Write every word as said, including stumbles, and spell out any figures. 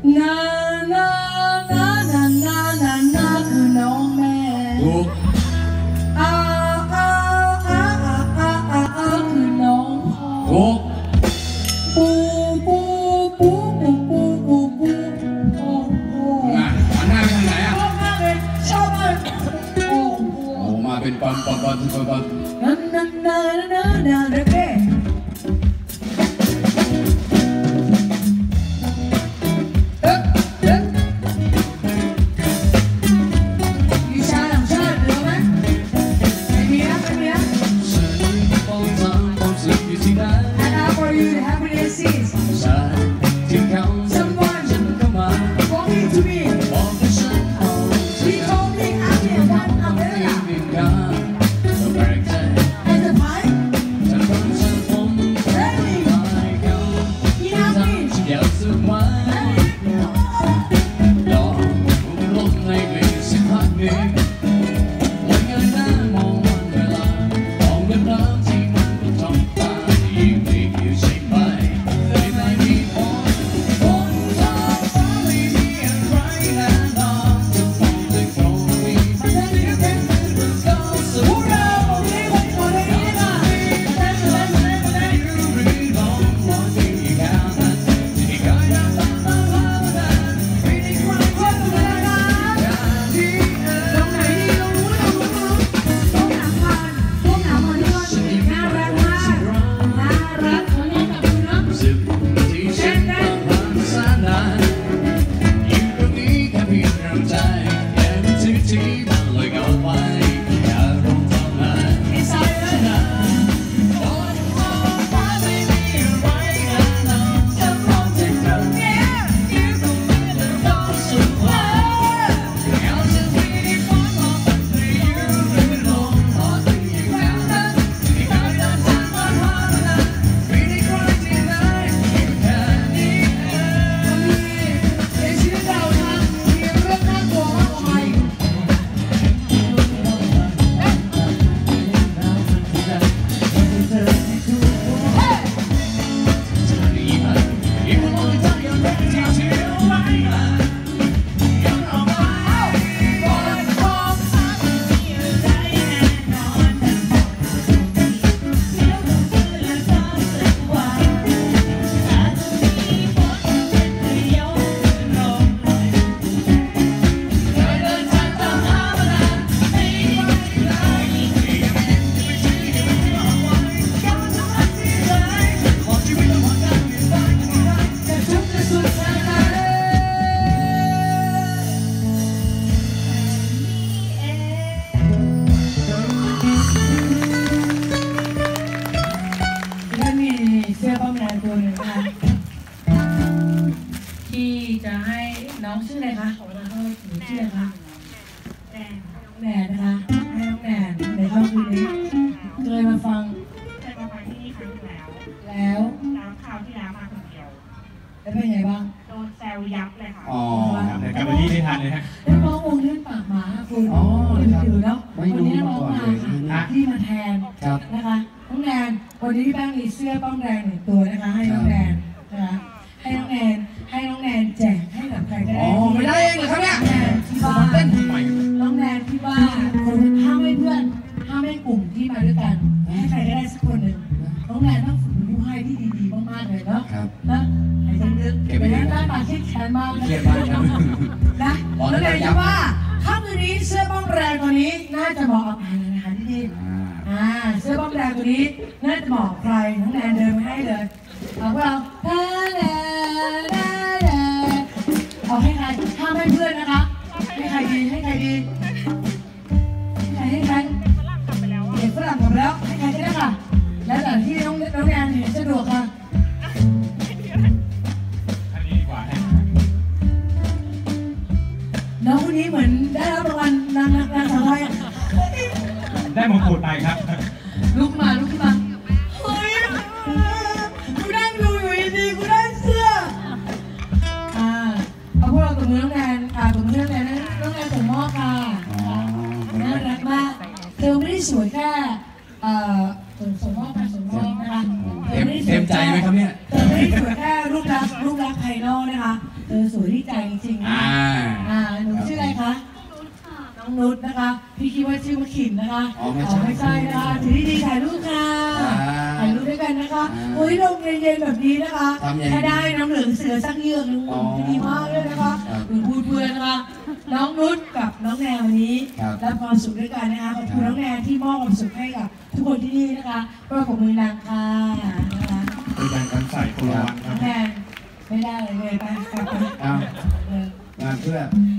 นานานานานานานาคือน้องแม่ถูกอาอาอาอาอาอาอาคือน้องพ่อถูกปูปูปูปูปูปูปูโอ้โหหันหน้าไปทางไหนอ่ะชอบมากเลยชอบมากโอ้โหโอ้มาเป็นปันปันปันปันปันนานานานานาเด็กส่งมอบการส่งมอบนะคะเต็มใจไหมครับเนี่ยเธอไม่ได้สวยแค่รูปลักษณ์รูปลักษณ์ภายนอกนะคะเธอสวยที่ใจจริงๆนะอ่าอ่าหนูชื่ออะไรคะน้องนุชนะคะพี่คิดว่าชื่อว่าขิมนะคะอ๋อไม่ใช่ไม่ใช่นะคะถือดีๆถ่ายรูปค่ะอ่าถ่ายรูปด้วยกันนะคะอ่าโอ้ยลมเย็นๆแบบนี้นะคะทำยังไงถ้าได้น้ำเหลืองเสือสักเยือกหนึงอ๋อจะดีมากเลยนะคะครับหนูพูดเพื่อนนะคะน้องนุชกับน้องแนววันนี้ครับรับความสุขด้วยกันนะคะขอบคุณน้องแนวที่มอบความสุขให้กับทุกคนที่นี่นะคะก็ขอบคุณนางค่ะนะคะเป็นการกันใส่คนละวันคน้รัอบ งแนนไม่ได้เลยเลยไปกลับไปเอาเอองานเพื่อน